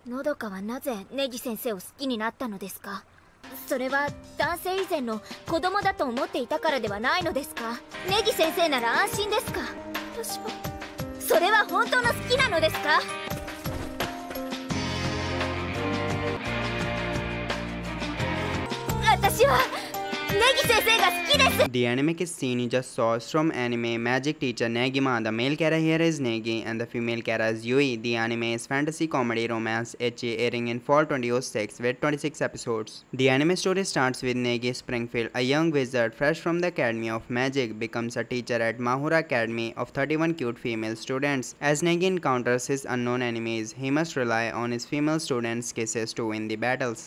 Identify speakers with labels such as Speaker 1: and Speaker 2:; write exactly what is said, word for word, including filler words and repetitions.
Speaker 1: のどかはなぜネギ先生を好きになったのですか？それは男性以前の子供だと思っていたからではないのですか？ネギ先生なら安心ですか？私はそれは本当の好きなのですか？私はネギ先生が好きです。
Speaker 2: The animekissscene you just saw is from anime Magic teacher Negima. The male character here is Negi and the female character is Yui. The anime is fantasy comedy romance ecchi, airing in fall twenty oh six with twenty-six episodes. The anime story starts with Negi Springfield, a young wizard fresh from the Academy of Magic, becomes a teacher at Mahura Academy of thirty-one cute female students. As Negi encounters his unknown enemies, he must rely on his female students' kisses to win the battles.